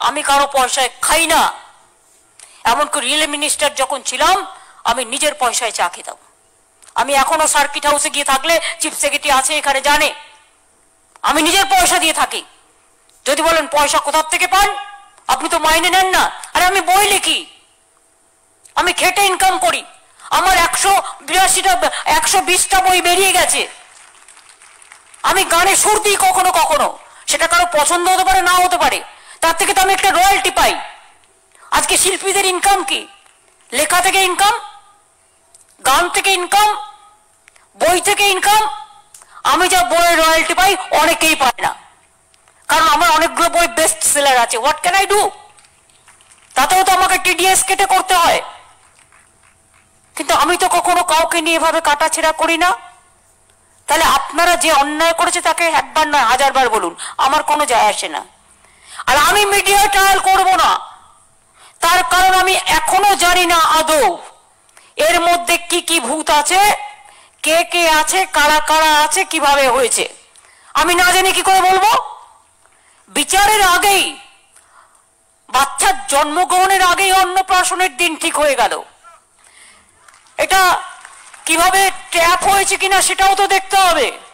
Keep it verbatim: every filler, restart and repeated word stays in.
আমি কারো পয়সায় খাই না। এমনকি রিলে মিনিস্টার যখন ছিলাম আমি নিজের পয়সায় চা খেতাম। আমি এখনো সার্কিট হাউসে গিয়ে থাকলে চিফ সেক্রেটারি আছে এখানে জানে আমি নিজের পয়সা দিয়ে থাকি। যদি বলেন পয়সা কোথা থেকে পান, আপনি তো মাইনে নেন না। আরে আমি বই লিখি, আমি খেটে ইনকাম করি। আমার একশো বিরাশিটা একশো বিশটা বই বেরিয়ে গেছে। আমি গানে সুর দিই কখনো কখনো, সেটা কারো পছন্দ হতে পারে না হতে পারে, তার থেকে তো আমি একটা রয়্যালটি পাই। আজকে শিল্পীদের ইনকাম কি? লেখা থেকে ইনকাম, গান থেকে ইনকাম, বই থেকে ইনকাম। আমি যা বইয়ের রয়্যালটি পাই অনেকেই পায় না, কারণ আমার অনেকগুলো বই বেস্ট সেলার আছে। What can I do? তাতেও তো আমাকে টিডিএস কেটে করতে হয়। কিন্তু আমি তো কখনো কাউকে নিয়ে এভাবে কাটাছেড়া করি না। তাহলে আপনারা যে অন্যায় করেছে তাকে একবার নয় হাজারবার বলুন, আমার কোনো যায় আসে না। আর আমি মিডিয়া ট্রায়াল করব না, তার কারণ আমি এখনো জানি না আদৌ এর মধ্যে কি কি ভূত আছে, কে কে আছে, কারা কারা আছে, কিভাবে হয়েছে। আমি না জানি কি করে বলবো? বিচারের আগেই, বাচ্চার জন্মগ্রহণের আগেই অন্নপ্রাশনের দিন ঠিক হয়ে গেল। এটা কিভাবে ট্র্যাপ হয়েছে কিনা সেটাও তো দেখতে হবে।